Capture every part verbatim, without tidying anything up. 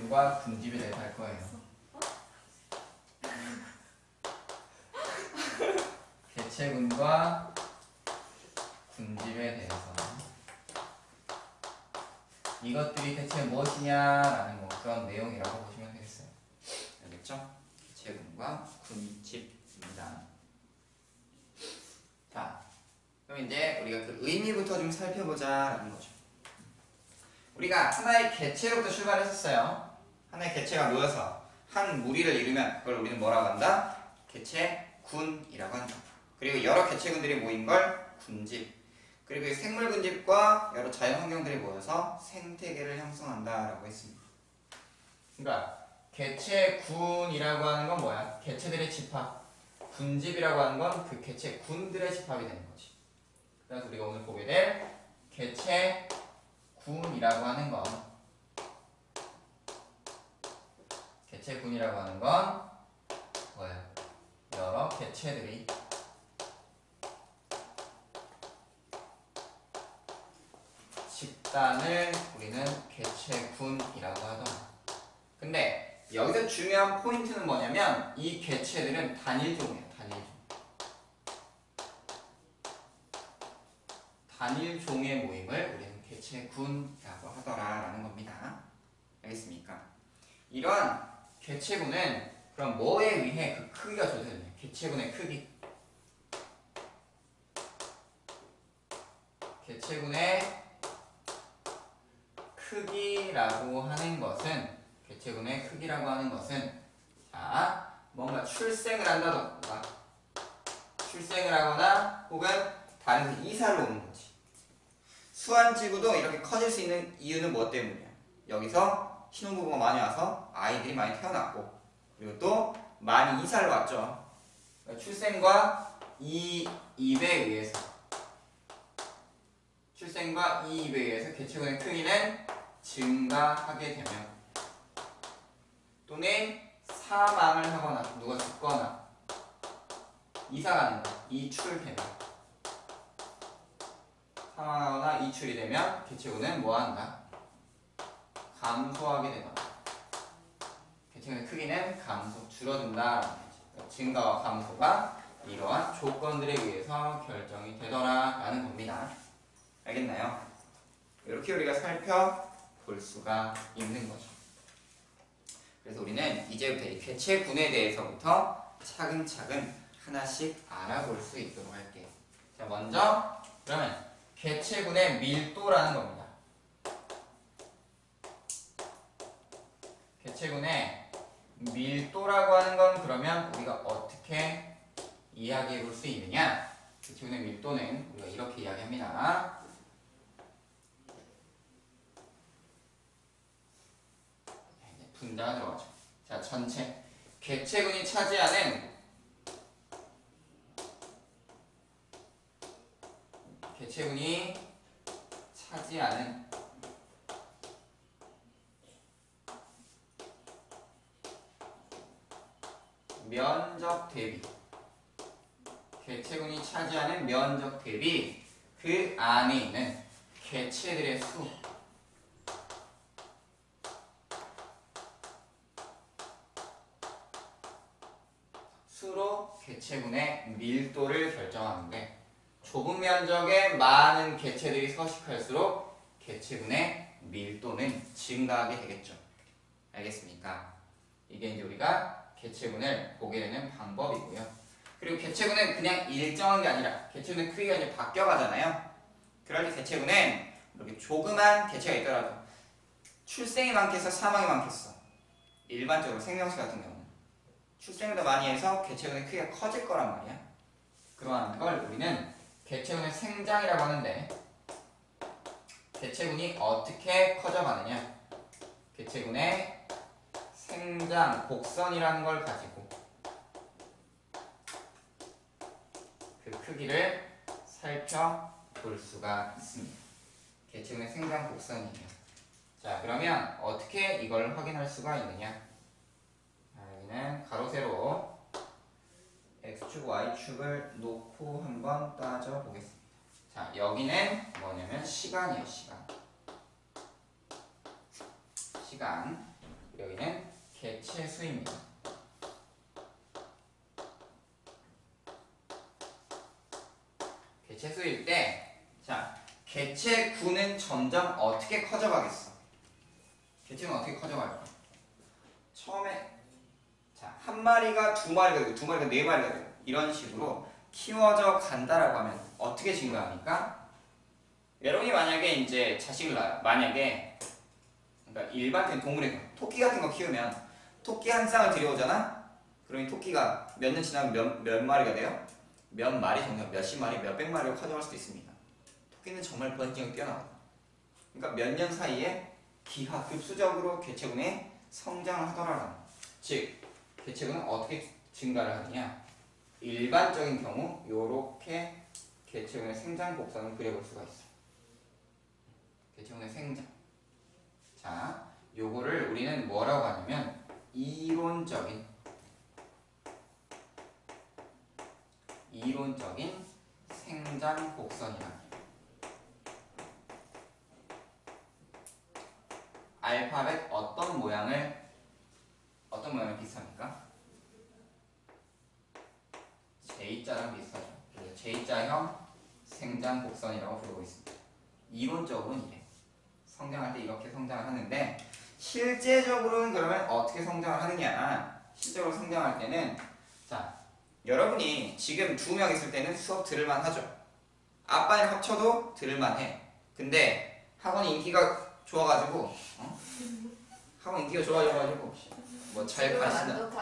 개체군과 군집에 대해서 할 거예요. 개체군과 군집에 대해서 이것들이 대체 무엇이냐라는 뭐 그런 내용이라고 보시면 되겠어요. 알겠죠? 개체군과 군집입니다. 자, 그럼 이제 우리가 그 의미부터 좀 살펴보자라는 거죠. 우리가 하나의 개체로부터 출발했었어요. 하나의 개체가 모여서 한 무리를 이루면 그걸 우리는 뭐라고 한다? 개체군이라고 한다. 그리고 여러 개체군들이 모인 걸 군집. 그리고 생물 군집과 여러 자연 환경들이 모여서 생태계를 형성한다라고 했습니다. 그러니까 개체군이라고 하는 건 뭐야? 개체들의 집합. 군집이라고 하는 건 그 개체군들의 집합이 되는 거지. 그래서 우리가 오늘 보게 될 개체군이라고 하는 건 개체군이라고 하는 건 뭐야? 여러 개체들이 집단을 우리는 개체군이라고 하더라. 근데 여기서 중요한 포인트는 뭐냐면 이 개체들은 단일종이에요. 단일종. 단일종의 모임을 우리는 개체군이라고 하더라라는 겁니다. 알겠습니까? 이러한 개체군은 그럼 뭐에 의해 그 크기가 조절되냐? 개체군의 크기. 개체군의 크기라고 하는 것은 개체군의 크기라고 하는 것은 자 뭔가 출생을 한다던가 출생을 하거나 혹은 다른 데서 이사를 오는 거지. 수완지구도 이렇게 커질 수 있는 이유는 뭐 때문이야? 여기서 신혼부부가 많이 와서 아이들이 많이 태어났고 그리고 또 많이 이사를 왔죠. 그러니까 출생과 이입에 의해서 출생과 이입에 의해서 개체군의 크기는 증가하게 되면 또는 사망을 하거나 누가 죽거나 이사가는 거, 이출되면 사망하거나 이출이 되면 개체군은 뭐한다? 감소하게 되거나 개체군의 크기는 감소, 줄어든다. 증가와 감소가 이러한 조건들에 의해서 결정이 되더라라는 겁니다. 알겠나요? 이렇게 우리가 살펴볼 수가 있는 거죠. 그래서 우리는 이제부터 이 개체군에 대해서부터 차근차근 하나씩 알아볼 수 있도록 할게요. 자, 먼저 그러면 개체군의 밀도라는 겁니다. 개체군의 밀도라고 하는 건 그러면 우리가 어떻게 이야기해 볼 수 있느냐? 개체군의 밀도는 우리가 이렇게 이야기합니다. 분자가 들어가죠. 자, 전체 개체군이 차지하는 개체군이 차지하는 면적 대비 개체군이 차지하는 면적 대비 그 안에 있는 개체들의 수 수로 개체군의 밀도를 결정하는데 좁은 면적에 많은 개체들이 서식할수록 개체군의 밀도는 증가하게 되겠죠. 알겠습니까? 이게 이제 우리가 개체군을 보게 되는 방법이고요. 그리고 개체군은 그냥 일정한 게 아니라 개체군의 크기가 이제 바뀌어가잖아요. 그럴 때 개체군은 이렇게 조그만 개체가 있더라도 출생이 많겠어, 사망이 많겠어. 일반적으로 생명체 같은 경우는 출생을 더 많이 해서 개체군의 크기가 커질 거란 말이야. 그러한 걸 우리는 개체군의 생장이라고 하는데 개체군이 어떻게 커져가느냐? 개체군의 생장 곡선이라는 걸 가지고 그 크기를 살펴볼 수가 있습니다. 개체군의 생장 곡선이에요. 자, 그러면 어떻게 이걸 확인할 수가 있느냐? 자, 여기는 가로 세로 x축, y축을 놓고 한번 따져보겠습니다. 자, 여기는 뭐냐면 시간이에요. 시간. 시간. 여기는 개체 수입니다. 개체 수일 때, 자, 개체 구는 점점 어떻게 커져가겠어? 개체는 어떻게 커져갈까? 처음에, 자, 한 마리가 두 마리가 되고, 두 마리가 네 마리가 되고, 이런 식으로 키워져 간다라고 하면 어떻게 증가합니까? 여러분이 만약에 이제 자식을 낳아요. 만약에, 그러니까 일반적인 동물의 경우, 토끼 같은 거 키우면, 토끼 한 쌍을 들여오잖아? 그러니 토끼가 몇 년 지나면 몇, 몇 마리가 돼요? 몇 마리 정도, 몇십 마리, 몇백 마리로 커져갈 수도 있습니다. 토끼는 정말 번식력이 뛰어나거든요. 그러니까 몇 년 사이에 기하급수적으로 개체군이 성장을 하더라라는. 즉, 개체군은 어떻게 증가를 하느냐? 일반적인 경우 요렇게 개체군의 생장 곡선을 그려볼 수가 있어요. 개체군의 생장. 자, 요거를 우리는 뭐라고 하냐면 이론적인 이론적인 생장 곡선이라. 알파벳 어떤 모양을 어떤 모양이 비슷합니까? 제이자랑 비슷하죠. 그래서 제이자형 생장 곡선이라고 부르고 있습니다. 이론적으로는 이래. 성장할 때 이렇게 성장을 하는데 실제적으로는 그러면 어떻게 성장을 하느냐? 실제로 성장할 때는 자, 여러분이 지금 두 명 있을 때는 수업 들을만 하죠. 아빠랑 합쳐도 들을만 해. 근데 학원이 인기가 좋아가지고 어? 학원 인기가 좋아져가지고 뭐 잘 가르친다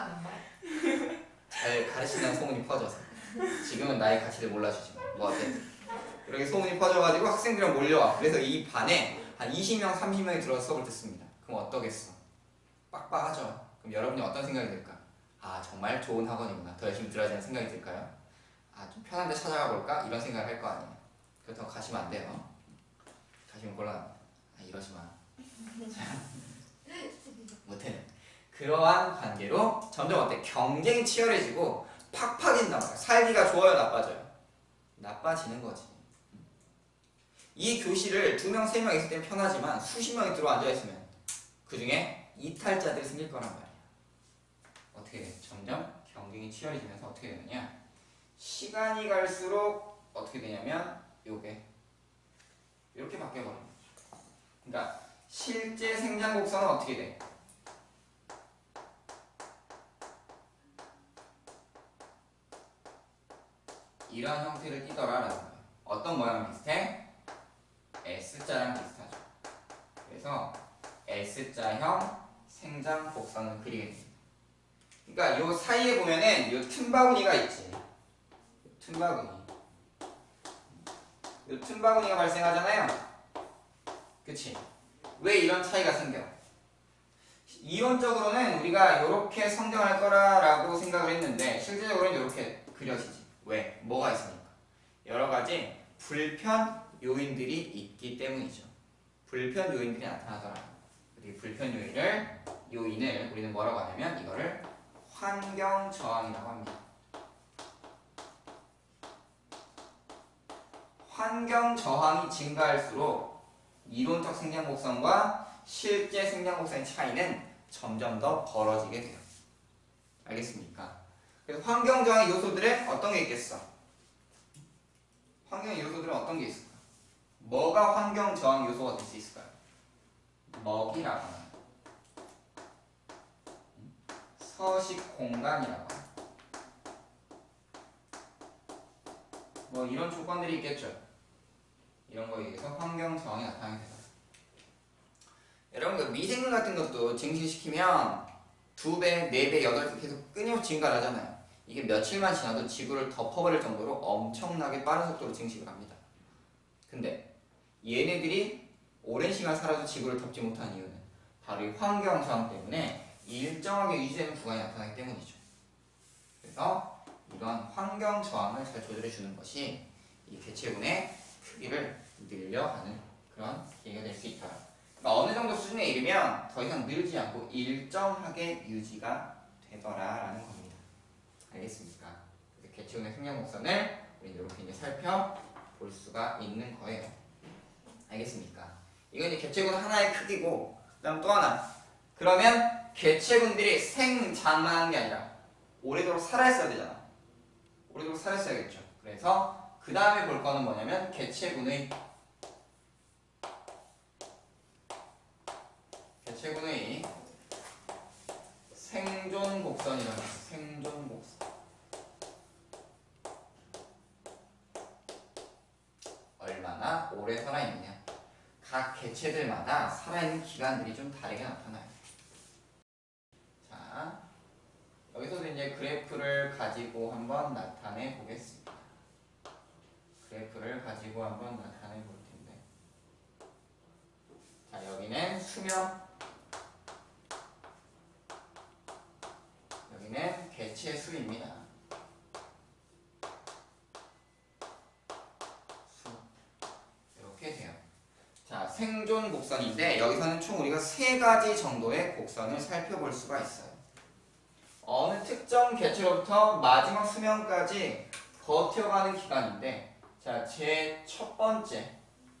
잘 가르친다는 소문이 퍼져서 지금은 나의 가치를 몰라주지 뭐 어때? 이렇게 소문이 퍼져가지고 학생들이랑 몰려와. 그래서 이 반에 한 이십 명, 삼십 명이 들어서 수업을 듣습니다. 그럼 어떠겠어? 빡빡하죠. 그럼 여러분이 어떤 생각이 들까? 아, 정말 좋은 학원이구나. 더 열심히 들어야지 생각이 들까요? 아, 좀 편한 데 찾아가 볼까? 이런 생각을 할 거 아니에요. 그렇다고 가시면 안 돼요. 가시면 곤란합니다. 아, 이러지 마. 못해. 그러한 관계로 점점 어때? 경쟁이 치열해지고 팍팍 인단 말이야. 살기가 좋아요, 나빠져요? 나빠지는 거지. 이 교실을 두 명, 세 명 있을 때는 편하지만 수십 명이 들어 앉아있으면 그 중에 이탈자들이 생길 거란 말이야. 어떻게 돼? 점점 경쟁이 치열해지면서 어떻게 되느냐? 시간이 갈수록 어떻게 되냐면 요게 이렇게 바뀌어버립니다. 그러니까 실제 생장 곡선은 어떻게 돼? 이런 형태를 띠더라라는 거예요. 어떤 모양이 비슷해? S자랑 비슷하죠. 그래서 S자형 생장 곡선을 그리게 됩니다. 그러니까 요 사이에 보면은 요 틈바구니가 있지. 요 틈바구니. 요 틈바구니가 발생하잖아요. 그치? 왜 이런 차이가 생겨? 이론적으로는 우리가 이렇게 성장할 거라고 생각을 했는데 실제적으로는 이렇게 그려지지. 왜? 뭐가 있으니까? 여러 가지 불편 요인들이 있기 때문이죠. 불편 요인들이 나타나더라. 이 불편 요인을 요인을 우리는 뭐라고 하냐면 이거를 환경 저항이라고 합니다. 환경 저항이 증가할수록 이론적 생장 곡선과 실제 생장 곡선의 차이는 점점 더 벌어지게 돼요. 알겠습니까? 그래서 환경 저항의 요소들은 어떤 게 있겠어? 환경 요소들은 어떤 게 있을까? 뭐가 환경 저항 요소가 될 수 있을까요? 먹이라고 하는 서식 공간이라고 하는 뭐 이런 조건들이 있겠죠. 이런 거에 의해서 환경 저항이 나타나게 됩니다. 여러분 그 미생물 같은 것도 증식시키면 두 배, 네 배, 여덟 배 계속 끊임없이 증가를 하잖아요. 이게 며칠만 지나도 지구를 덮어버릴 정도로 엄청나게 빠른 속도로 증식을 합니다. 근데 얘네들이 오랜 시간 살아도 지구를 덮지 못한 이유는 바로 이 환경 저항 때문에 일정하게 유지되는 구간이 나타나기 때문이죠. 그래서 이런 환경 저항을 잘 조절해 주는 것이 이 개체군의 크기를 늘려가는 그런 계기가 될 수 있다. 그러니까 어느 정도 수준에 이르면 더 이상 늘지 않고 일정하게 유지가 되더라라는 겁니다. 알겠습니까? 개체군의 생장 곡선을 우리 이렇게 이제 살펴볼 수가 있는 거예요. 알겠습니까? 이건 이제 개체군 하나의 크기고, 그다음 또 하나 그러면 개체군들이 생장만한 게 아니라 오래도록 살아있어야 되잖아. 오래도록 살아있어야겠죠. 그래서 그 다음에 볼 거는 뭐냐면 개체군의 개체군의 생존 곡선이라고 해요. 생존 곡선. 얼마나 오래 살아있느냐. 각 개체들마다 살아있는 기간들이 좀 다르게 나타나요. 자, 여기서도 이제 그래프를 가지고 한번 나타내 보겠습니다. 그래프를 가지고 한번 나타내 볼 텐데. 자, 여기는 수명, 여기는 개체 수입니다. 수. 이렇게 돼요. 자, 생존 곡선인데 여기서는 총 우리가 세 가지 정도의 곡선을 살펴볼 수가 있어요. 어느 특정 개체로부터 마지막 수명까지 버텨가는 기간인데, 자, 제 첫 번째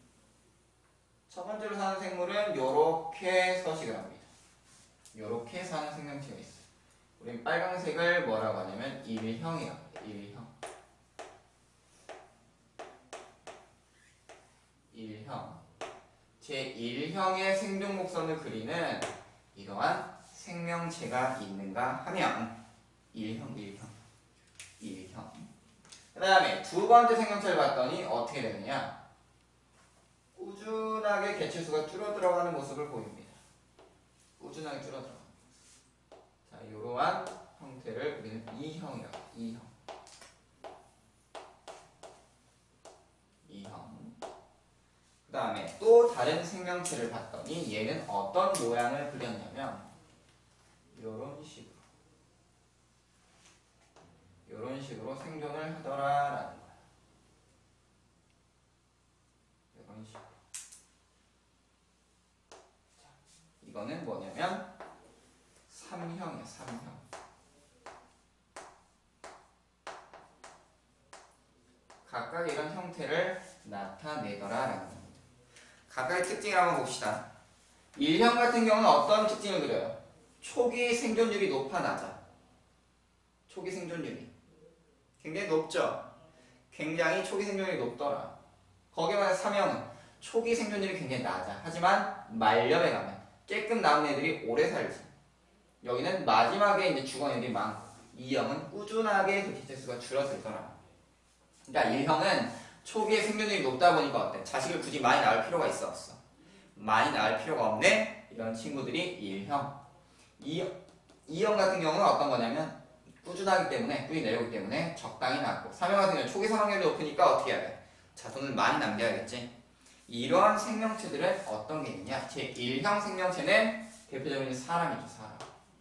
첫 번째로 사는 생물은 요렇게 서식을 합니다. 요렇게 사는 생명체가 있어요. 우린 빨강색을 뭐라고 하냐면 일형이라고 해요. 일형. 일형. 제일 형의 생존 곡선을 그리는 이러한 생명체가 있는가 하면 일형, 일형, 일형. 그 다음에 두 번째 생명체를 봤더니 어떻게 되느냐? 꾸준하게 개체수가 줄어들어가는 모습을 보입니다. 꾸준하게 줄어들어가는 모습. 자, 이러한 형태를 우리는 이형이라고 해요. 이형. 이형. 그 다음에 또 다른 생명체를 봤더니 얘는 어떤 모양을 그렸냐면 이런 식으로 이런 식으로 생존을 하더라라는 거야. 이런 식으로. 자, 이거는 뭐냐면 삼형이야. 삼형. 각각 이런 형태를 나타내더라라는 겁니다. 각각의 특징을 한번 봅시다. 일형 같은 경우는 어떤 특징을 그려요? 초기 생존율이 높아 낮아? 초기 생존율이 굉장히 높죠? 굉장히 초기 생존율이 높더라. 거기에 반해 삼형은 초기 생존율이 굉장히 낮아. 하지만 말년에 가면 깨끔 나온 애들이 오래 살지. 여기는 마지막에 이제 죽은 애들이 많고, 이형은 꾸준하게 그 개체수가 줄어들더라. 그러니까 일형은 초기에 생존율이 높다 보니까 어때? 자식을 굳이 많이 낳을 필요가 있어 없어? 많이 낳을 필요가 없네? 이런 친구들이 일형. 이형 같은 경우는 어떤 거냐면 꾸준하기 때문에, 꾸준히 내려오기 때문에 적당히 낳고, 삼형 같은 경우는 초기 사망률이 높으니까 어떻게 해야 돼? 자손을 많이 남겨야겠지. 이러한 생명체들은 어떤 게 있냐? 제일형 생명체는 대표적인 사람이죠. 사람.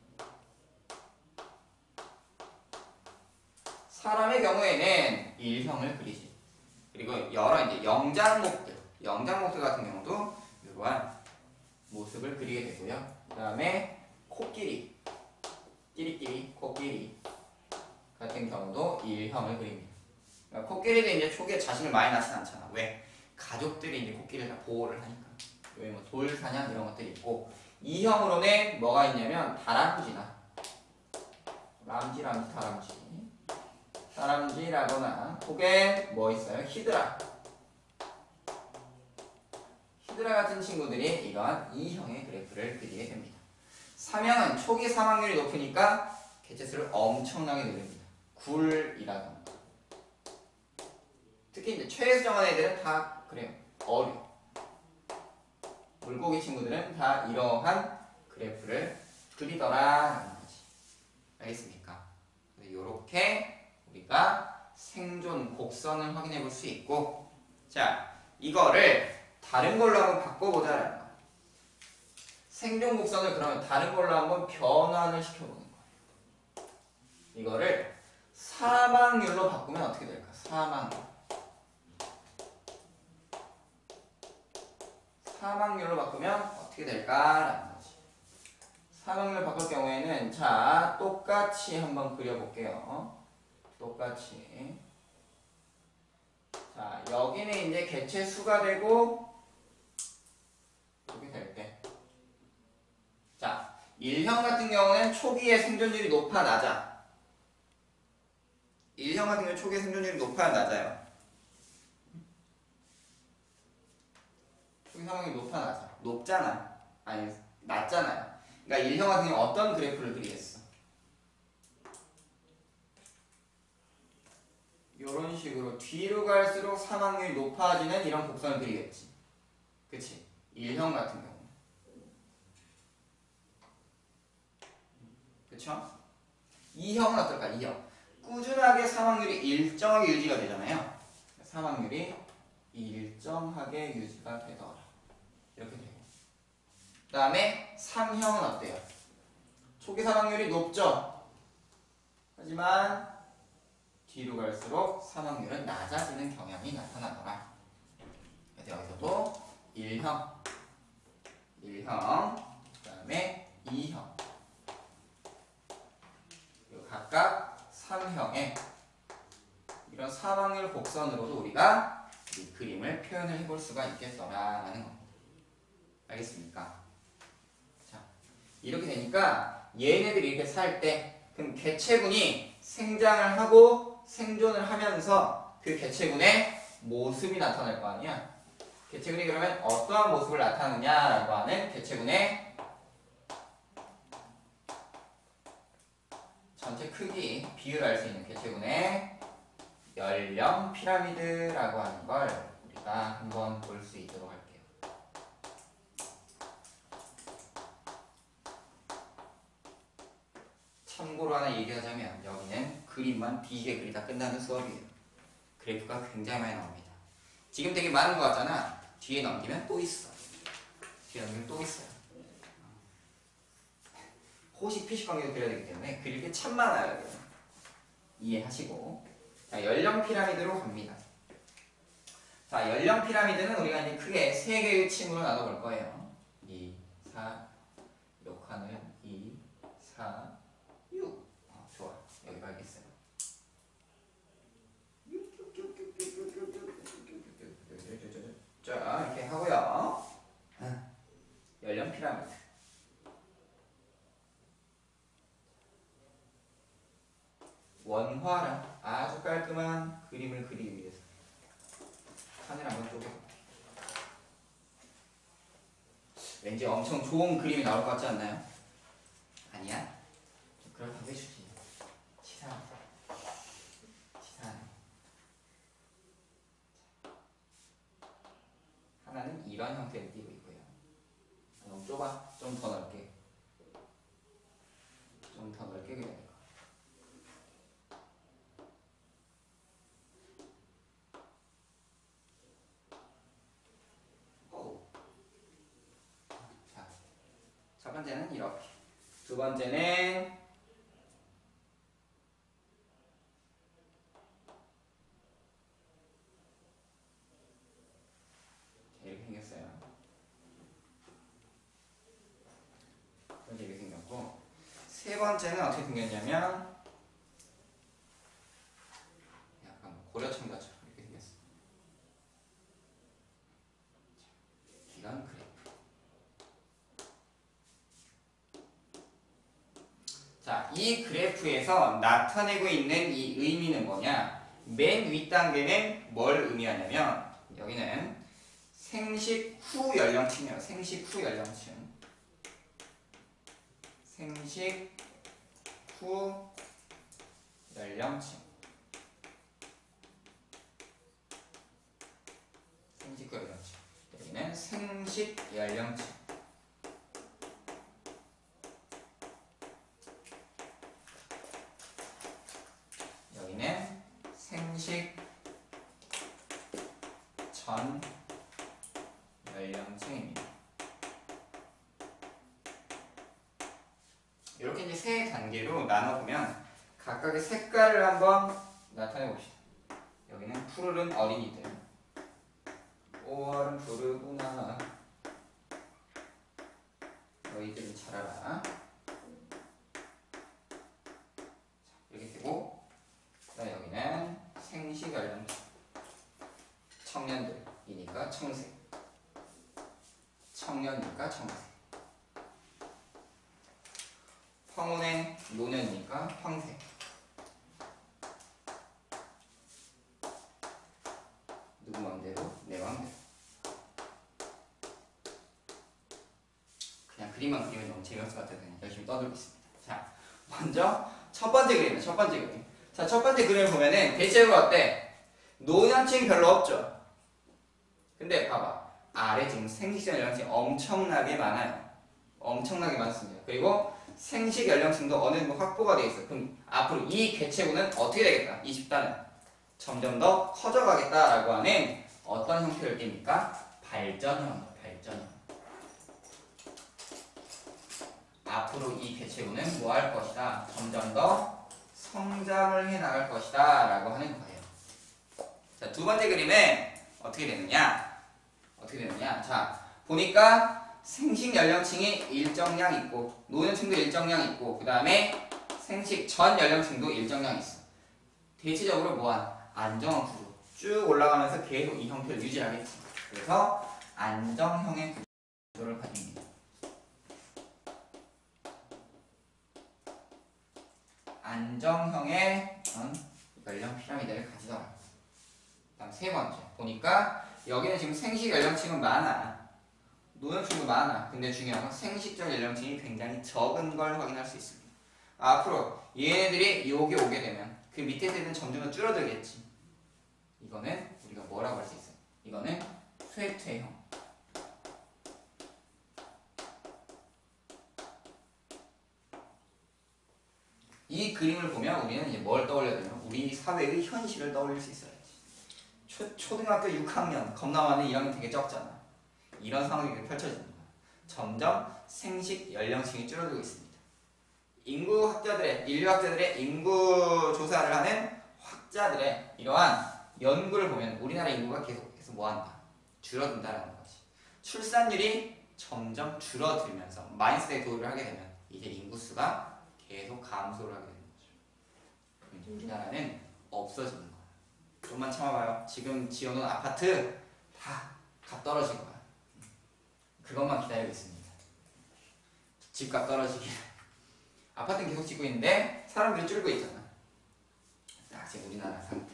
사람의 경우에는 일형을 그리지. 그리고 여러 이제 영장목들, 영장목들 같은 경우도 이러한 모습을 그리게 되고요. 그 다음에 코끼리, 끼리끼리, 코끼리 같은 경우도 일형을 그립니다. 그러니까 코끼리도 이제 초기에 자신을 많이 낳진 않잖아. 왜? 가족들이 이제 코끼리를 다 보호를 하니까. 왜 뭐 돌사냥 이런 것들이 있고, 이형으로는 뭐가 있냐면 다람쥐나 람쥐, 람쥐, 다람쥐, 다람쥐라거나, 혹은 뭐 있어요? 히드라. 히드라 같은 친구들이 이러한 이형의 그래프를 그리게 됩니다. 삼형은 초기 사망률이 높으니까 개체수를 엄청나게 늘립니다. 굴이라던가. 특히 이제 최애수 정한 애들은 다 그래요. 어류. 물고기 친구들은 다 이러한 그래프를 그리더라라는 거지. 알겠습니까? 이렇게 우리가 생존 곡선을 확인해 볼 수 있고, 자, 이거를 다른 걸로 한번 바꿔보자라는 거야. 생존 곡선을 그러면 다른 걸로 한번 변환을 시켜보는 거예요. 이거를 사망률로 바꾸면 어떻게 될까? 사망률. 사망률로 바꾸면 어떻게 될까라는 거지. 사망률 바꿀 경우에는 자, 똑같이 한번 그려볼게요. 똑같이. 자, 여기는 이제 개체 수가 되고, 이렇게 될 때. 자, 일형 같은 경우는 초기에 생존율이 높아 낮아? 일형 같은 경우는 초기에 생존율이 높아 낮아요? 초기 사망률이 높아 낮아? 높잖아. 아니 낮잖아요. 그러니까 일형 같은 경우 어떤 그래프를 그리겠어? 이런 식으로 뒤로 갈수록 사망률이 높아지는 이런 곡선을 그리겠지. 그치? 일형 같은 경우. 그쵸? 이형은 어떨까? 이형. 꾸준하게 사망률이 일정하게 유지가 되잖아요. 사망률이 일정하게 유지가 되더라. 이렇게 되고. 그 다음에 삼형은 어때요? 초기 사망률이 높죠? 하지만 뒤로 갈수록 사망률은 낮아지는 경향이 나타나더라. 그래서 여기서도 일형, 일형, 그 다음에 이형, 그리고 각각 삼형의 이런 사망률 곡선으로도 우리가 이 그림을 표현을 해볼 수가 있겠더라라는 겁니다. 알겠습니까? 자, 이렇게 되니까 얘네들이 이렇게 살 때 그럼 개체군이 생장을 하고 생존을 하면서 그 개체군의 모습이 나타날 거 아니야? 개체군이 그러면 어떠한 모습을 나타내느냐라고 하는 개체군의 전체 크기, 비율을 알 수 있는 개체군의 연령 피라미드라고 하는 걸 우리가 한번 볼 수 있도록 할게요. 참고로 하나 얘기하자면 여기는 그림만 뒤지게 그리다 끝나는 수업이에요. 그래프가 굉장히 많이 나옵니다. 지금 되게 많은 것 같잖아. 뒤에 넘기면 또 있어. 뒤에 넘기면 또 있어요. 호식 피식 관계도 그려야 되기 때문에 그릴 게 참 많아요. 여기는. 이해하시고. 자, 연령 피라미드로 갑니다. 자, 연령 피라미드는 우리가 이제 크게 세 개의 층으로 나눠볼 거예요. 이, 사, 욕하는 이, 사, 육. 어, 좋아. 여기 알겠어요. 자, 이렇게 하고요. 연령 피라미드. 원화랑 아주 깔끔한 그림을 그리기 위해서 하늘 한번 쪼개볼게요. 왠지 엄청 좋은 그림이 나올 것 같지 않나요? 아니야? 좀 그렇다고 해주지. 치사하네. 치사하네. 하나는 이런 형태를 띄고 있고요. 너무 좁아. 좀 더 넓게. 좀 더 넓게 그려야 돼. 첫 번째는 이렇게. 두 번째는 이렇게 생겼어요. 두 번째 이렇게 생겼고, 세 번째는 어떻게 생겼냐면 약간 고려청가처럼 이렇게 생겼어요. 이런 그래프. 자, 이 그래프에서 나타내고 있는 이 의미는 뭐냐? 맨 윗단계는 뭘 의미하냐면 여기는 생식 후 연령층이에요. 생식 후 연령층. 생식 후 연령층. 생식 후 연령층. 여기는 생식 연령층. 여기는 생식 전 연령층입니다. 이렇게 이제 세 단계로 나눠보면 각각의 색깔을 한번 나타내 봅시다. 여기는 푸르른 어린이들. 오월은 푸르구나. 너희들은 자라라. 이렇게 되고, 그다음에 여기는 생식 연령층. 청년들이니까 청색. 청년이니까 청색. 황혼의 노년이니까 황새. 누구 맘대로? 내 맘대로. 그냥 그림만 그리면 너무 재미없을 것 같아서 그냥 열심히 떠들고 있습니다. 자, 먼저 첫 번째 그림이에요. 첫 번째 그림. 자, 첫 번째 그림을 보면은 대체적으로 어때? 노년층 별로 없죠? 근데 봐봐. 아래 지금 생식 연령층이 엄청나게 많아요. 엄청나게 많습니다. 그리고 생식 연령층도 어느 정도 확보가 되어 있어요. 그럼 앞으로 이 개체군은 어떻게 되겠다? 이 집단은 점점 더 커져가겠다라고 하는 어떤 형태를 띱니까? 발전형, 발전형. 앞으로 이 개체군은 뭐 할 것이다? 점점 더 성장을 해 나갈 것이다 라고 하는 거예요. 자, 두 번째 그림은 어떻게 되느냐? 어떻게 되느냐? 자, 보니까 생식 연령층이 일정량 있고 노년층도 일정량 있고 그 다음에 생식 전 연령층도 일정량 있어. 대체적으로 뭐한 안정한 구조 쭉 올라가면서 계속 이 형태를 유지하겠지. 그래서 안정형의 구조를 가집니다. 안정형의 연령 피라미드를 가지더라. 다음 세 번째 보니까 여기는 지금 생식 연령층은 많아. 노년층도 많아. 근데 중요한 건 생식적 연령층이 굉장히 적은 걸 확인할 수 있습니다. 앞으로 얘네들이 여기 오게 되면 그 밑에 세대는 점점 더 줄어들겠지. 이거는 우리가 뭐라고 할 수 있어요? 이거는 쇠퇴형. 이 그림을 보면 우리는 이제 뭘 떠올려야 되냐면 우리 사회의 현실을 떠올릴 수 있어야지. 초, 초등학교 육 학년 겁나 많은 일 학년 되게 적잖아. 이런 상황이 펼쳐지는 거야. 점점 생식 연령층이 줄어들고 있습니다. 인구학자들의 인류학자들의 인구 조사를 하는 학자들의 이러한 연구를 보면 우리나라 인구가 계속해서 뭐한다? 줄어든다라는 거지. 출산율이 점점 줄어들면서 마이너스에 도달을 하게 되면 이제 인구수가 계속 감소를 하게 되는 거죠. 우리나라는 없어지는 거야. 좀만 참아봐요. 지금 지어놓은 아파트 다 값 떨어질 거야. 그것만 기다리고 있습니다. 집값 떨어지기. 아파트는 계속 짓고 있는데 사람들이 줄고 있잖아. 딱 지금 우리나라 상태.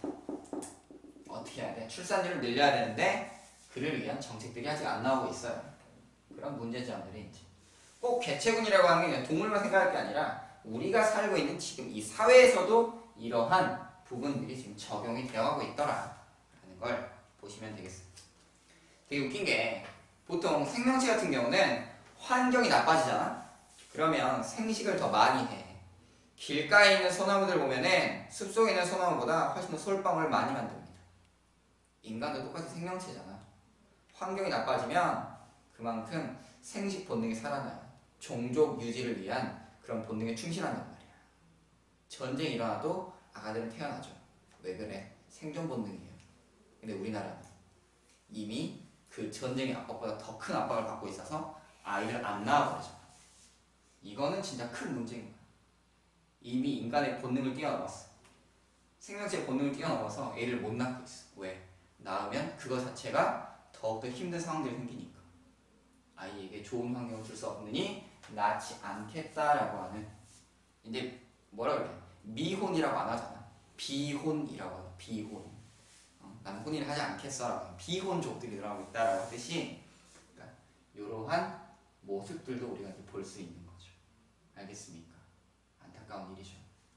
어떻게 해야 돼? 출산율을 늘려야 되는데 그를 위한 정책들이 아직 안 나오고 있어요. 그런 문제점들이 이제 꼭 개체군이라고 하는 게 동물만 생각할 게 아니라 우리가 살고 있는 지금 이 사회에서도 이러한 부분들이 지금 적용이 되어가고 있더라 라는 걸 보시면 되겠습니다. 되게 웃긴 게 보통 생명체 같은 경우는 환경이 나빠지잖아? 그러면 생식을 더 많이 해. 길가에 있는 소나무들 보면은 숲속에 있는 소나무보다 훨씬 더 솔방울을 많이 만듭니다. 인간도 똑같이 생명체잖아. 환경이 나빠지면 그만큼 생식 본능이 살아나요. 종족 유지를 위한 그런 본능에 충실한단 말이야. 전쟁이 일어나도 아가들은 태어나죠. 왜 그래? 생존 본능이에요. 근데 우리나라는 이미 그 전쟁의 압박보다 더 큰 압박을 받고 있어서 아이를 안 낳아버리죠. 이거는 진짜 큰 문제인 거야. 이미 인간의 본능을 뛰어넘었어. 생명체의 본능을 뛰어넘어서 애를 못 낳고 있어. 왜? 낳으면 그거 자체가 더욱더 힘든 상황들이 생기니까. 아이에게 좋은 환경을 줄 수 없느니 낳지 않겠다라고 하는, 이제 뭐라 그래? 미혼이라고 안 하잖아. 비혼이라고 하잖아. 비혼. 어, 난 혼인을 하지 않겠어라고. 비혼족들이 늘어나고 있다라고 뜻이, 그러니까 이러한 모습들도 우리가 이제 볼 수 있는 거죠. 알겠습니까? 안타까운 일이죠.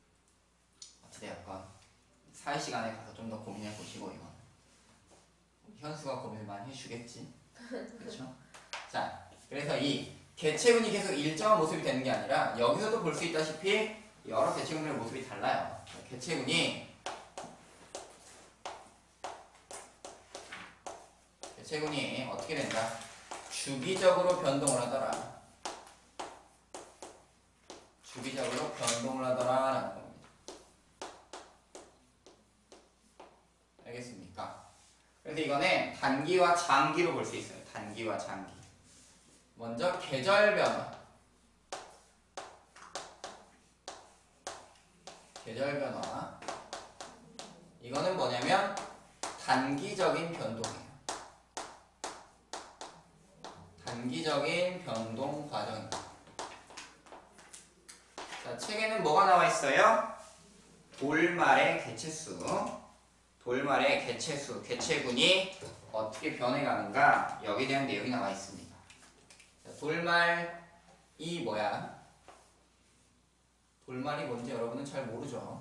어찌되었건 사회 시간에 가서 좀 더 고민해 보시고, 이건 현수가 고민을 많이 해주겠지. 그렇죠? 자, 그래서 이 개체군이 계속 일정한 모습이 되는 게 아니라 여기서도 볼 수 있다시피 여러 개체군들의 모습이 달라요. 개체군이 개체군이 어떻게 된다? 주기적으로 변동을 하더라. 주기적으로 변동을 하더라 라는 겁니다. 알겠습니까? 그래서 이거는 단기와 장기로 볼 수 있어요. 단기와 장기. 먼저 계절 변화. 계절 변화. 이거는 뭐냐면 단기적인 변동이에요. 단기적인 변동 과정입니다. 자, 책에는 뭐가 나와 있어요? 돌말의 개체수. 돌말의 개체수, 개체군이 어떻게 변해가는가 여기에 대한 내용이 나와 있습니다. 자, 돌말이 뭐야? 돌말이 뭔지 여러분은 잘 모르죠?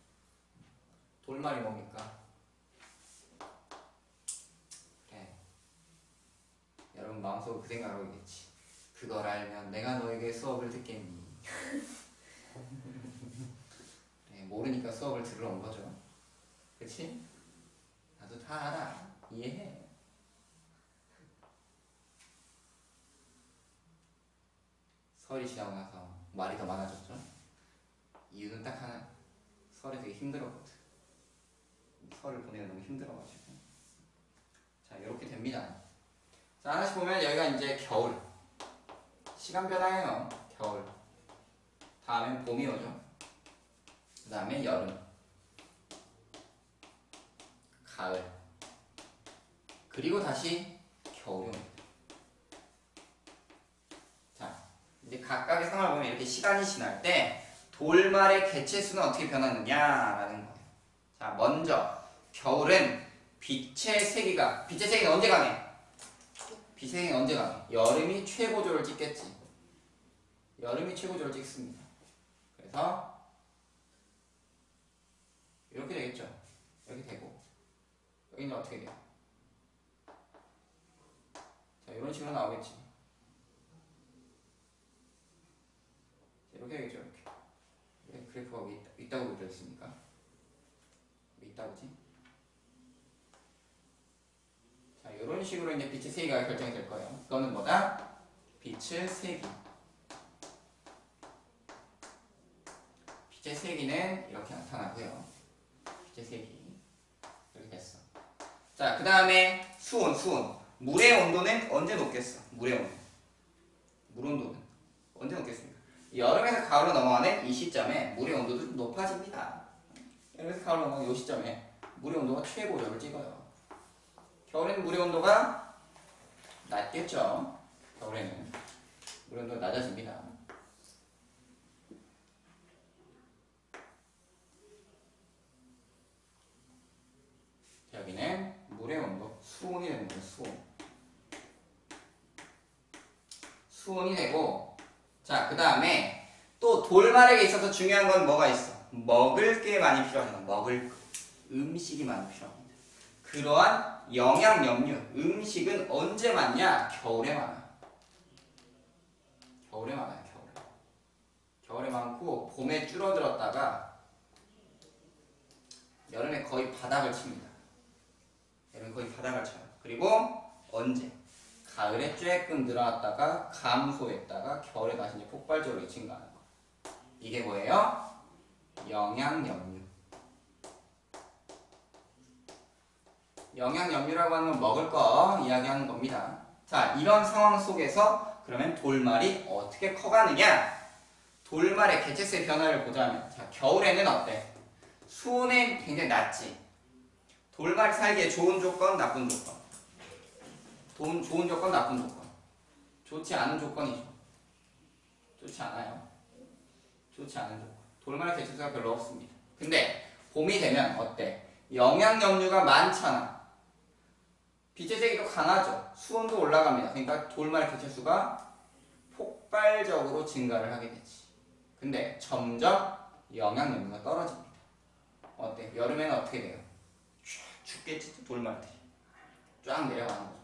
돌말이 뭡니까? 네. 여러분 마음속으로 그 생각하고 있겠지. 그걸 알면 내가 너에게 수업을 듣겠니? 네, 모르니까 수업을 들으러 온 거죠. 그치? 나도 다 알아. 이해해. 설이 지나고 나서 말이 더 많아졌죠? 이유는 딱 하나. 설이 되게 힘들었거든. 설을 보내기 너무 힘들어가지고. 자, 이렇게 됩니다. 자, 하나씩 보면 여기가 이제 겨울. 시간 변화예요. 겨울. 다음엔 봄이 오죠. 그 다음에 여름. 가을. 그리고 다시 겨울이 옵니다. 자, 이제 각각의 상황을 보면 이렇게 시간이 지날 때 돌말의 개체수는 어떻게 변하느냐라는 거예요. 자, 먼저 겨울은 빛의 세기가 빛의 세기는 언제 강해? 빛의 세기는 언제 강해? 여름이 최고조를 찍겠지. 여름이 최고조를 찍습니다. 그래서 이렇게 되겠죠. 이렇게 되고 여기는 어떻게 돼요? 자, 이런 식으로 나오겠지. 이렇게 되겠죠. 이렇게. 왜 그래프가 왜 있다, 있다고 그려있습니까? 왜 있다고 그러지? 자, 이런 식으로 이제 빛의 세기가 결정이 될 거예요. 그거는 뭐다? 빛의 세기. 빛의 세기는 이렇게 나타나고요. 빛의 세기. 이렇게 됐어. 자, 그 다음에 수온, 수온. 물의 온도는 언제 높겠어? 물의 온도. 물 온도는 언제 높겠습니까? 여름에서 가을로 넘어가는 이 시점에 물의 온도도 좀 높아집니다. 여름에서 가을로 넘어가는 이 시점에 물의 온도가 최고조를 찍어요. 겨울에는 물의 온도가 낮겠죠. 겨울에는 물의 온도가 낮아집니다. 여기는 물의 온도, 수온이 되는 거예요. 수온. 수온이 되고, 자, 그 다음에 또 돌말에게 있어서 중요한 건 뭐가 있어? 먹을 게 많이 필요합니다. 먹을 거. 음식이 많이 필요합니다. 그러한 영양, 염류, 음식은 언제 많냐? 겨울에 많아요. 겨울에 많아요. 겨울에. 겨울에 많고 봄에 줄어들었다가 여름에 거의 바닥을 칩니다. 여름에 거의 바닥을 쳐요. 그리고 언제? 가을에 조금 늘어났다가 감소했다가 겨울에 다시 이제 폭발적으로 증가하는 거. 이게 뭐예요? 영양, 염류. 영양, 염류라고 하는 건 먹을 거 이야기하는 겁니다. 자, 이런 상황 속에서 그러면 돌말이 어떻게 커가느냐? 돌말의 개체수의 변화를 보자면, 자, 겨울에는 어때? 수온은 굉장히 낮지. 돌말이 살기에 좋은 조건, 나쁜 조건. 돈, 좋은 조건, 나쁜 조건. 좋지 않은 조건이죠. 좋지 않아요. 좋지 않은 조건. 돌말의 개체수가 별로 없습니다. 근데 봄이 되면 어때? 영양, 염류가 많잖아. 빛의 세기도 강하죠. 수온도 올라갑니다. 그러니까 돌말의 개체수가 폭발적으로 증가를 하게 되지. 근데 점점 영양, 염류가 떨어집니다. 어때? 여름에는 어떻게 돼요? 쫙 죽겠지, 돌말들이. 쫙 내려가는 거죠.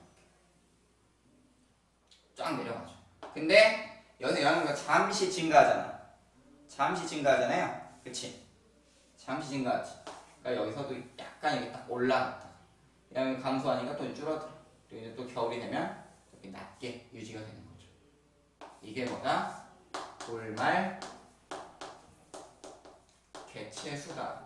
쫙 내려가죠. 근데 여기서 영양류가 잠시 증가하잖아. 잠시 증가하잖아요. 그치? 잠시 증가하지. 그러니까 여기서도 약간 이렇게 딱 올라갔다. 영양이 감소하니까 또 줄어들어. 그리고 이제 또 겨울이 되면 이렇게 낮게 유지가 되는 거죠. 이게 뭐다? 돌말 개체수다.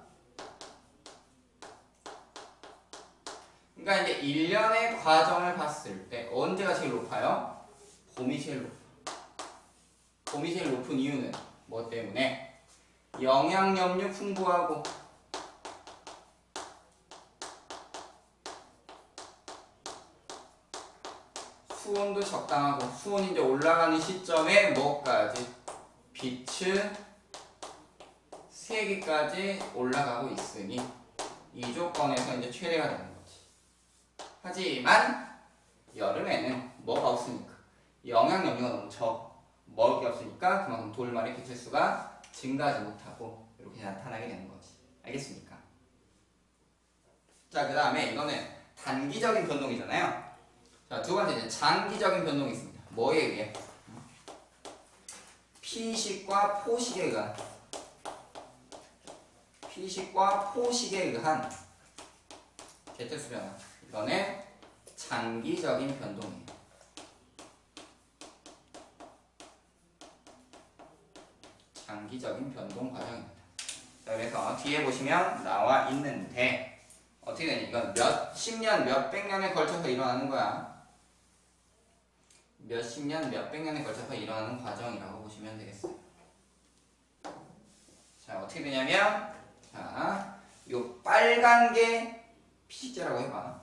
그러니까 이제 일 년의 과정을 봤을 때 언제가 제일 높아요? 봄이 제일 높아. 봄이 제일 높은 이유는 뭐 때문에? 영양, 염류 풍부하고 수온도 적당하고 수온이 이제 올라가는 시점에 뭐까지? 빛의 세 개까지 올라가고 있으니 이 조건에서 이제 최대가 되는 거지. 하지만 여름에는 뭐가 없으니까 영양 염류가 너무 적어. 먹을 게 없으니까 그만큼 돌말의 개체수가 증가하지 못하고 이렇게 나타나게 되는 거지. 알겠습니까? 자, 그 다음에 이거는 단기적인 변동이잖아요. 자, 두 번째 이제 장기적인 변동이 있습니다. 뭐에 의해? 피식과 포식에 의한 피식과 포식에 의한 개체수 변화. 이거는 장기적인 변동이에요. 장기적인 변동 과정입니다. 자, 그래서 뒤에 보시면 나와 있는데 어떻게 되냐? 이건 몇십 년, 몇백 년에 걸쳐서 일어나는 거야. 몇십 년, 몇백 년에 걸쳐서 일어나는 과정이라고 보시면 되겠어요. 자, 어떻게 되냐면 자, 요 빨간 게 피식자라고 해봐.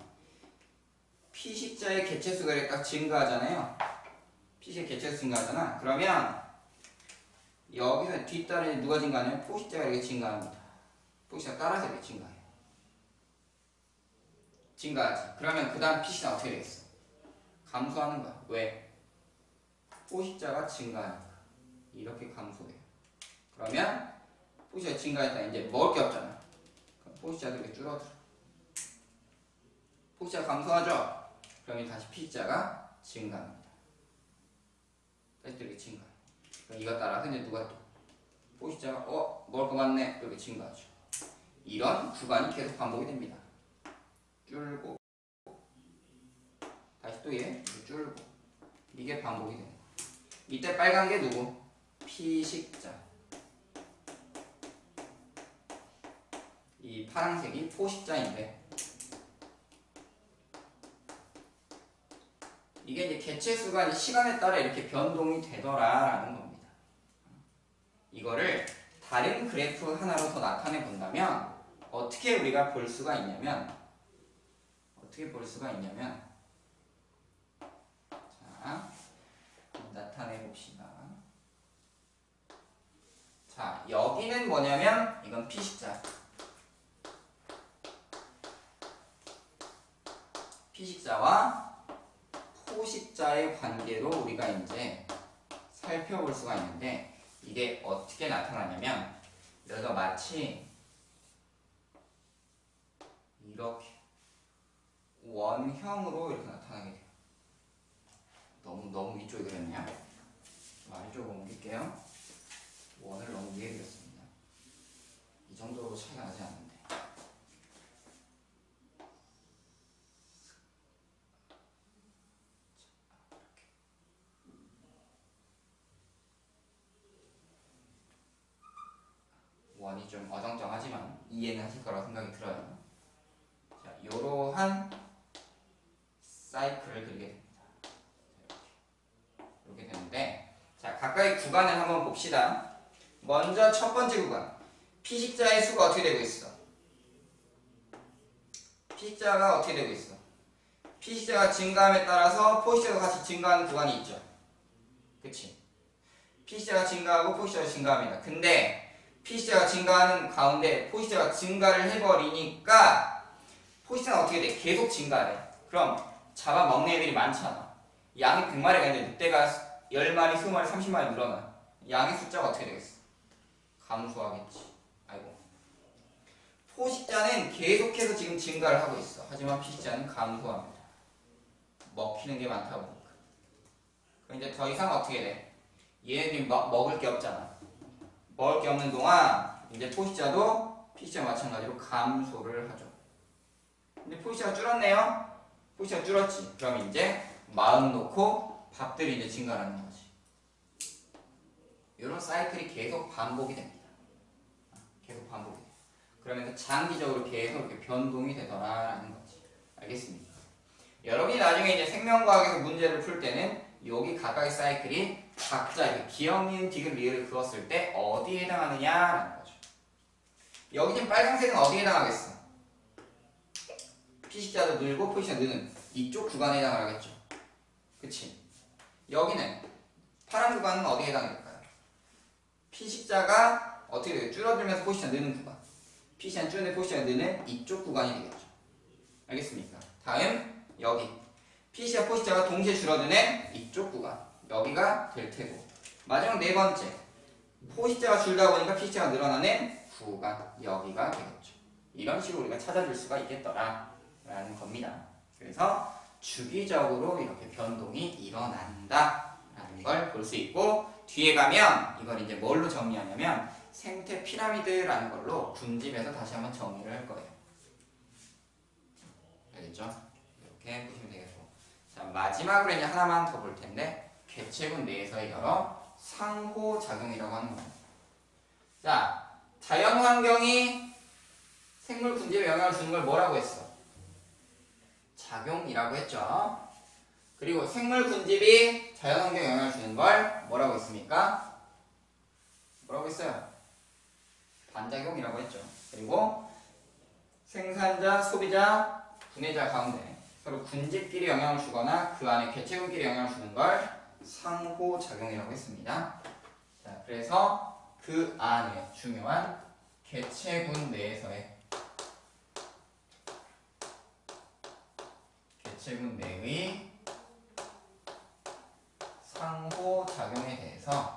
피식자의 개체수가 이렇게 딱 증가하잖아요. 피식 개체수 증가하잖아. 그러면 여기서 뒷따라에 누가 증가하냐면 포식자가 이렇게 증가합니다. 포식자가 따라서 이렇게 증가해요. 증가하지. 그러면 그 다음 피식자가 어떻게 되겠어? 감소하는 거야. 왜? 포식자가 증가하니까. 이렇게 감소돼요. 그러면 포식자가 증가했다. 이제 먹을 게 없잖아. 그럼 포식자도 이렇게 줄어들어. 포식자가 감소하죠? 그러면 다시 피식자가 증가합니다. 다시 또 이렇게 증가해요. 그럼 이거 따라서 이제 누가 또 포식자가 어? 먹을 거 많네. 이렇게 증가하죠. 이런 구간이 계속 반복이 됩니다. 줄고 다시 또 얘 줄고 이게 반복이 되는 거야. 이때 빨간 게 누구? 피식자. 이 파란색이 포식자인데 이게 이제 개체수가 이제 시간에 따라 이렇게 변동이 되더라라는 겁니다. 이거를 다른 그래프 하나로 더 나타내 본다면 어떻게 우리가 볼 수가 있냐면 어떻게 볼 수가 있냐면 자, 나타내 봅시다. 자, 여기는 뭐냐면 이건 피식자. 피식자와 포식자의 관계로 우리가 이제 살펴볼 수가 있는데 이게 어떻게 나타나냐면 여기가 마치 이렇게 원형으로 이렇게 나타나게 돼요. 너무 너무 위쪽에 그렸냐? 좀 아래쪽으로 옮길게요. 원을 너무 위에 그렸습니다. 이 정도로 차이가 나지 않는데. 원이 좀 어정쩡하지만 이해는 하실 거라고 생각이 들어요. 자, 이러한 사이클을 그리게 됩니다. 이렇게. 이렇게 되는데, 자, 각각의 구간을 한번 봅시다. 먼저 첫 번째 구간. 피식자의 수가 어떻게 되고 있어? 피식자가 어떻게 되고 있어? 피식자가 증가함에 따라서 포식자도 같이 증가하는 구간이 있죠. 그치? 피식자가 증가하고 포식자가 증가합니다. 근데 피식자가 증가하는 가운데 포식자가 증가를 해버리니까 포식자는 어떻게 돼? 계속 증가해. 그럼 잡아먹는 애들이 많잖아. 양이 백 마리가 있는데 늑대가 십 마리, 이십 마리, 삼십 마리 늘어나. 양의 숫자가 어떻게 되겠어? 감소하겠지. 아이고. 포식자는 계속해서 지금 증가를 하고 있어. 하지만 피식자는 감소합니다. 먹히는 게 많다 보니까. 그럼 이제 더 이상 어떻게 돼? 얘네들이 먹, 먹을 게 없잖아. 먹을 게 없는 동안 이제 포식자도 피식자와 마찬가지로 감소를 하죠. 근데 포식자가 줄었네요? 포식자가 줄었지. 그럼 이제 마음 놓고 밥들이 이제 증가하는 거지. 이런 사이클이 계속 반복이 됩니다. 계속 반복이 돼요. 그러면서 장기적으로 계속 이렇게 변동이 되더라라는 거지. 알겠습니까? 여러분이 나중에 이제 생명과학에서 문제를 풀 때는 여기 각각의 사이클이 각자 이렇게 기억, 니은, 디귿, 리을을 그었을 때 어디에 해당하느냐라는 거죠. 여기 지금 빨간색은 어디에 해당하겠어? 피식자도 늘고 포식자 느는 이쪽 구간에 해당하겠죠. 그치? 여기는 파란 구간은 어디에 해당될까요? 피식자가 어떻게 돼요? 줄어들면서 포지션 느는 구간. 피씨는 줄어들면서 포지션 느는 이쪽 구간이 되겠죠. 알겠습니까? 다음 여기 피씨와 포지션가 동시에 줄어드는 이쪽 구간. 여기가 될 테고. 마지막 네 번째. 포지션가 줄다 보니까 피씨가 늘어나는 구간. 여기가 되겠죠. 이런 식으로 우리가 찾아줄 수가 있겠더라 라는 겁니다. 그래서 주기적으로 이렇게 변동이 일어난다 라는 걸 볼 수 있고, 뒤에 가면 이걸 이제 뭘로 정리하냐면 생태 피라미드라는 걸로 분집해서 다시 한번 정리를 할 거예요. 알겠죠? 이렇게 보시면 되겠고, 자 마지막으로 이제 하나만 더 볼 텐데 개체군 내에서의 여러 상호작용이라고 하는 거예요. 자, 자연환경이 생물 군집에 영향을 주는 걸 뭐라고 했어? 작용이라고 했죠. 그리고 생물 군집이 자연환경에 영향을 주는 걸 뭐라고 했습니까? 뭐라고 했어요? 반작용이라고 했죠. 그리고 생산자, 소비자, 분해자 가운데 서로 군집끼리 영향을 주거나 그 안에 개체군끼리 영향을 주는 걸 상호작용이라고 했습니다. 자, 그래서 그 안에 중요한 개체군 내에서의 개체군 내의 상호작용에 대해서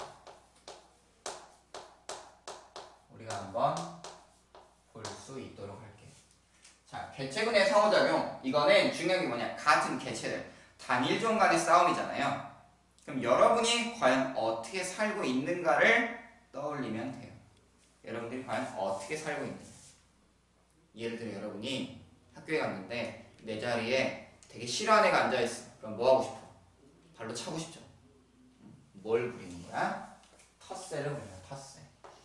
우리가 한번 볼 수 있도록 할게요. 자, 개체군의 상호작용, 이거는 중요한 게 뭐냐, 같은 개체들 단일종 간의 싸움이잖아요. 그럼 여러분이 과연 어떻게 살고 있는가를 떠올리면 돼요. 여러분들이 과연 어떻게 살고 있는가. 예를 들어 여러분이 학교에 갔는데 내 자리에 되게 싫어하는 애가 앉아있어. 그럼 뭐 하고 싶어? 발로 차고 싶죠. 뭘 부리는 거야? 텃세를 부리는 거야. 텃세.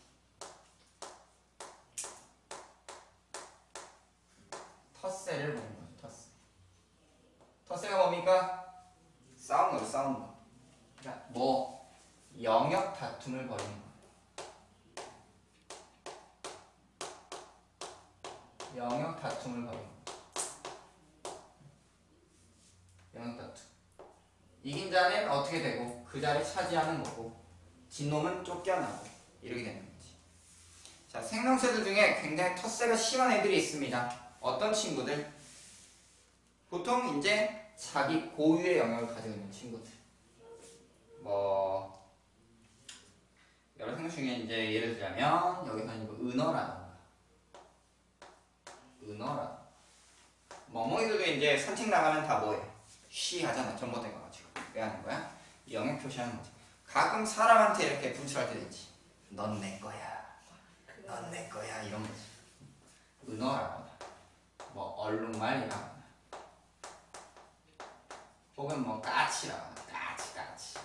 텃세를 부리는 거야. 텃세. 텃세가 뭡니까? 싸우는 거죠. 싸우는 거. 그러니까 뭐 영역 다툼을 벌이는 거야. 영역 다툼을 벌이는 거야. 영역 다툼. 이긴 자는 어떻게 되고 그 자리 차지하는 거고, 진 놈은 쫓겨나고 이렇게 되는 거지. 자, 생명체들 중에 굉장히 텃세가 심한 애들이 있습니다. 어떤 친구들? 보통 이제 자기 고유의 영역을 가지고 있는 친구들. 뭐 여러 생각 중에 이제 예를 들자면 여기서는 이거 은어라던가 은어라. 멍멍이들도 이제 산책 나가면 다 뭐해? 쉬 하잖아. 전봇대 가가지고. 왜 하는 거야? 영역 표시하는 거지. 가끔 사람한테 이렇게 분출할 때도 있지. 넌 내 거야. 넌 내 거야. 이런 거지. 은어라거나 뭐 얼룩말이라거나 혹은 뭐 까치라거나 까치 까치.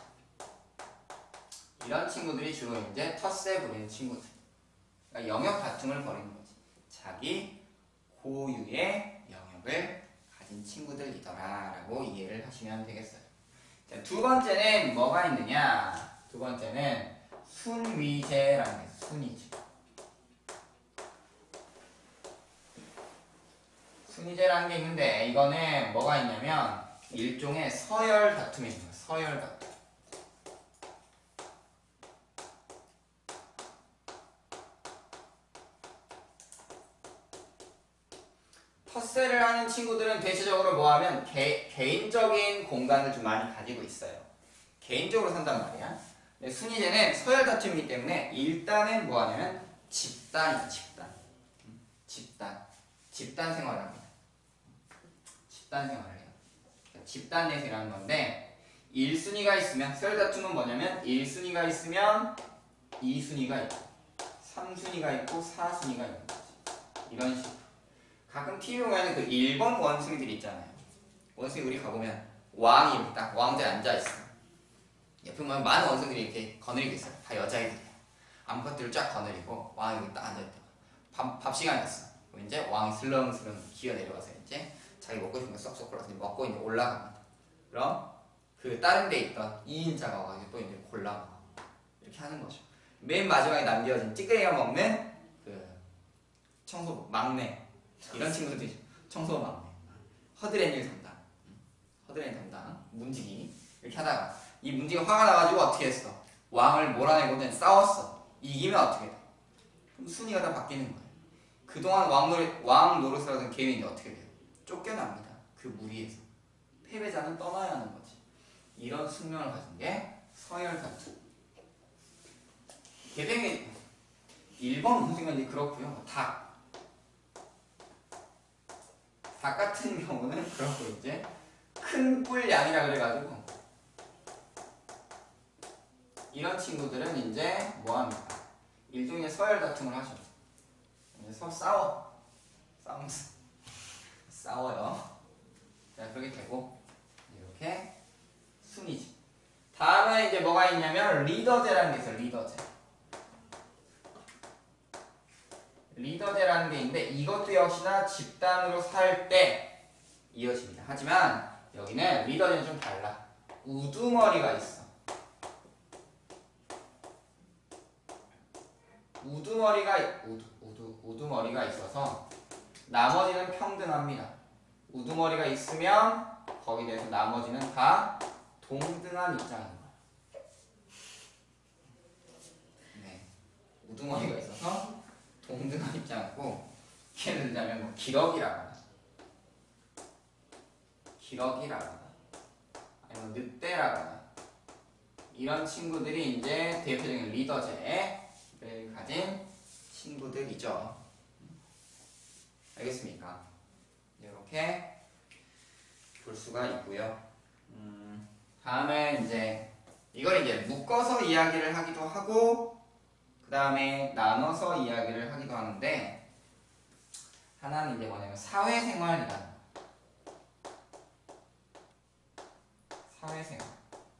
이런 친구들이 주로 이제 텃세 부리는 친구들. 그러니까 영역 다툼을 벌이는 거지. 자기 고유의 영역을 가진 친구들이더라 라고 이해를 하시면 되겠어요. 자, 두 번째는 뭐가 있느냐? 두 번째는 순위제라는 게 있어요. 순위제. 순위제라는 게 있는데 이거는 뭐가 있냐면 일종의 서열 다툼이 있는 거예요. 서열 다툼. 텃세를 하는 친구들은 대체적으로 뭐하면 개, 개인적인 공간을 좀 많이 가지고 있어요. 개인적으로 산단 말이야. 근데 순위제는 서열 다툼이기 때문에 일단은 뭐하냐면 집단이야. 집단. 집단. 집단 생활을 합니다. 집단 생활을 해요. 집단 내에서 일하는 건데 일 순위가 있으면, 서열 다툼은 뭐냐면 일 순위가 있으면 이 순위가 있고 삼 순위가 있고 사 순위가 있는 거지. 이런 식으로. 가끔 티비 보면 그 일본 원숭이들이 있잖아요. 원숭이 우리 가보면 왕이 이렇게 딱 왕자에 앉아있어. 옆에 보면 많은 원숭이들이 이렇게 거느리고 있어요. 다 여자애들이에요. 암컷들을 쫙 거느리고 왕이 이렇게 딱 앉아있다. 밥, 밥 시간이 됐어. 그럼 이제 왕이 슬렁슬렁 기어 내려가서 이제 자기 먹고 싶은 거 쏙쏙 골라서 먹고 이제 올라갑니다. 그럼 그 다른 데 있던 이 인자가 와가지고 또 이제 골라가고 이렇게 하는 거죠. 맨 마지막에 남겨진 찌끄레기가 먹는 그 청소부, 막내. 이런 친구들도 있죠. 청소 막내. 허드렛 일 담당. 허드렛 담당. 문지기. 이렇게 하다가 이 문지기가 화가 나가지고 어떻게 했어? 왕을 몰아내고는 싸웠어. 이기면 어떻게 돼? 그럼 순위가 다 바뀌는 거예요. 그동안 왕, 노릇, 왕 노릇을 하던 개인이 어떻게 돼요? 쫓겨납니다. 그 무리에서. 패배자는 떠나야 하는 거지. 이런 숙명을 가진 게 서열다투. 개뱅이 일 번 운수가 이제 그렇고요. 닭. 닭 같은 경우는 그렇고 이제 큰 뿔 양이라 그래가지고 이런 친구들은 이제 뭐합니까? 일종의 서열 다툼을 하죠. 서로 싸워. 싸우면서 싸워요. 자, 그렇게 되고 이렇게 순위지. 다음에 이제 뭐가 있냐면 리더제라는 게 있어요. 리더제. 리더제라는 게 있는데 이것도 역시나 집단으로 살 때 이어집니다. 하지만 여기는 리더제는 좀 달라. 우두머리가 있어. 우두머리가 우두, 우두, 우두머리가 있어서 나머지는 평등합니다. 우두머리가 있으면 거기에 대해서 나머지는 다 동등한 입장인 거야. 네, 우두머리가 있어서 동등한 입장이고, 예를 들자면 뭐 기러기라거나 기러기라거나 아니면 늑대라거나 이런 친구들이 이제 대표적인 리더제를 가진 친구들이죠. 알겠습니까? 이렇게 볼 수가 있고요. 음, 다음에 이제 이걸 이제 묶어서 이야기를 하기도 하고 그 다음에 나눠서 이야기를 하기도 하는데 하나는 이제 뭐냐면 사회생활이라는 거. 사회생활.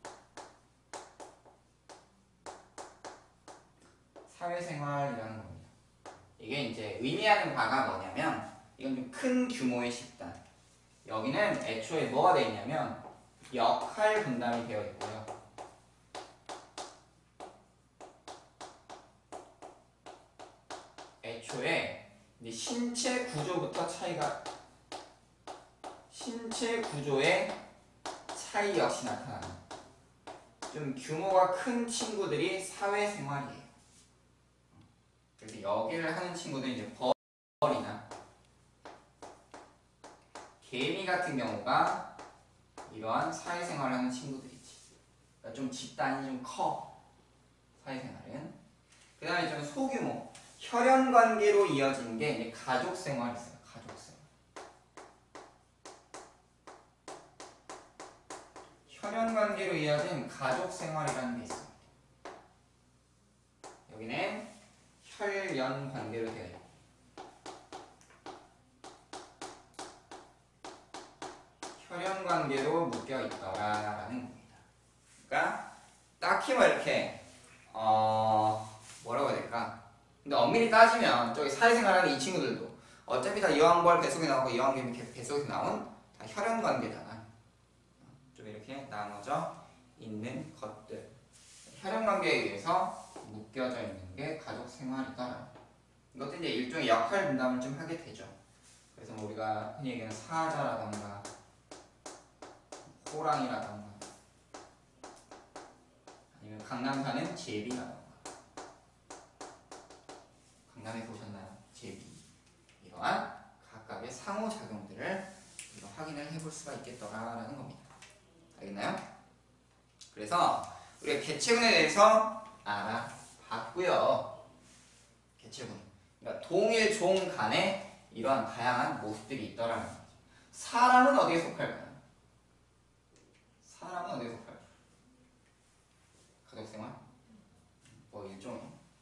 사회생활이라는 겁니다. 이게 이제 의미하는 바가 뭐냐면 이건 좀 큰 규모의 집단. 여기는 애초에 뭐가 되어 있냐면 역할 분담이 되어 있고요. 애초에 이제 신체 구조부터 차이가 신체 구조의 차이 역시 나타나는 좀 규모가 큰 친구들이 사회생활이에요. 그래서 여기를 하는 친구들이 이제 벌이나 개미 같은 경우가 이러한 사회생활을 하는 친구들이지. 그러니까 좀 집단이 좀 커. 사회생활은. 그 다음에 좀 소규모. 혈연 관계로 이어진 게 이제 가족 생활이 있어요. 가족 생활. 혈연 관계로 이어진 가족 생활이라는 게 있어요. 여기는 혈연 관계로 되어 있고 혈연 관계로 묶여 있더라라는 겁니다. 그러니까 딱히 뭐 이렇게 어 뭐라고 해야 될까? 근데 엄밀히 따지면 저기 사회생활하는 이 친구들도 어차피 다 이왕벌 뱃속에 나오고 이왕개미 뱃속에서 나온 다 혈연 관계잖아. 좀 이렇게 나눠져 있는 것들. 혈연 관계에 의해서 묶여져 있는 게 가족 생활이다. 이것도 이제 일종의 역할 분담을 좀 하게 되죠. 그래서 뭐 우리가 흔히 얘기하는 사자라던가 호랑이라던가 아니면 강남 사는 제비라던가 강남에 보셨나요? 제비. 이러한 각각의 상호작용들을 우리가 확인을 해볼 수가 있겠더라라는 겁니다. 알겠나요? 그래서 우리가 개체군에 대해서 알아봤고요. 개체군. 그러니까 동일 종 간에 이러한 다양한 모습들이 있더라는 거죠. 사람은 어디에 속할까요? 사람은 어디에 속할까요? 가족생활? 뭐 일종의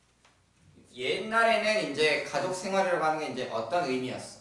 옛날에는 이제 가족생활이라고 하는 게 이제 어떤 의미였어?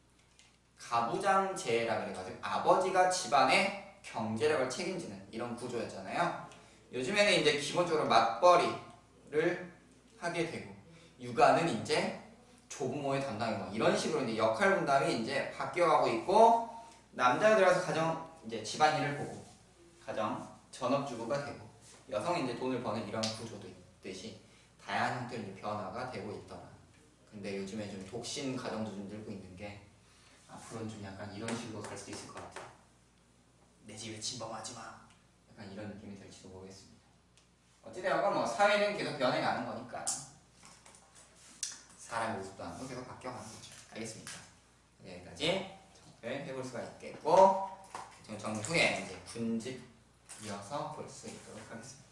가부장제라 그래가지고 아버지가 집안의 경제력을 책임지는 이런 구조였잖아요. 요즘에는 이제 기본적으로 맞벌이를 하게 되고 육아는 이제 조부모의 담당이고 이런 식으로 이제 역할 분담이 이제 바뀌어가고 있고 남자가 들어가서 가정 이제 집안일을 보고 가정 전업주부가 되고 여성이 이제 돈을 버는 이런 구조도 있듯이 다양한 형태의 변화가 되고 있더라. 근데 요즘에 좀 독신 가정도 좀 늘고 있는 게 앞으로는 좀 약간 이런 식으로 갈 수도 있을 것 같아요. 내 집에 침범하지 마. 약간 이런 느낌이 될지도 모르겠습니다. 어찌되었건 뭐 사회는 계속 변해가는 거니까. 자라의 모습 또한 계속 바뀌어가는 거죠. 알겠습니까? 여기까지 정리를 해볼 수가 있겠고, 지금 정리 후에 이제 군집 이어서 볼 수 있도록 하겠습니다.